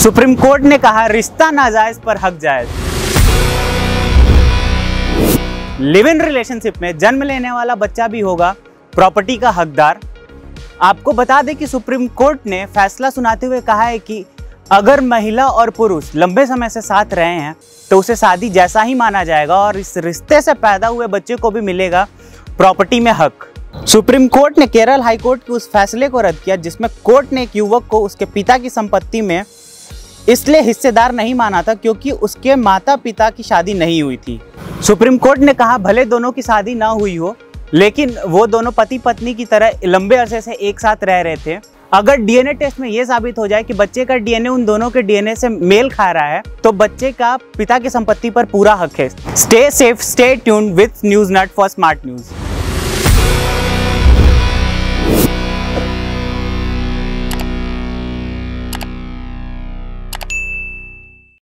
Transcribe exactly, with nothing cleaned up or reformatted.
Supreme court ने कहा रिश्ता नाजायज पर हक जायज। लिव इन रिलेशनशिप में जन्म लेने वाला बच्चा भी होगा प्रॉपर्टी का हकदार। आपको बता दें कि सुप्रीम कोर्ट ने फैसला सुनाते हुए कहा है कि अगर महिला और पुरुष लंबे समय से साथ रहे हैं तो उसे शादी जैसा ही माना जाएगा और इस रिश्ते से पैदा हुए बच्चे को भी मिलेगा प्रॉपर्टी में हक। सुप्रीम कोर्ट ने केरल हाई कोर्ट के उस फैसले को रद्द किया जिसमें कोर्ट ने एक युवक को उसके पिता की संपत्ति में इसलिए हिस्सेदार नहीं माना था क्योंकि उसके माता पिता की शादी नहीं हुई थी। सुप्रीम कोर्ट ने कहा भले दोनों की शादी ना हुई हो लेकिन वो दोनों पति पत्नी की तरह लंबे अरसे से एक साथ रह रहे थे। अगर डीएनए टेस्ट में ये साबित हो जाए कि बच्चे का डीएनए उन दोनों के डीएनए से मेल खा रहा है तो बच्चे का पिता की संपत्ति पर पूरा हक है। Stay safe, stay tuned with news nut for smart news.